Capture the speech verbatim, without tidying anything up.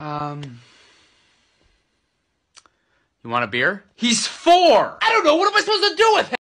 Um... You want a beer? He's four! I don't know, what am I supposed to do with him?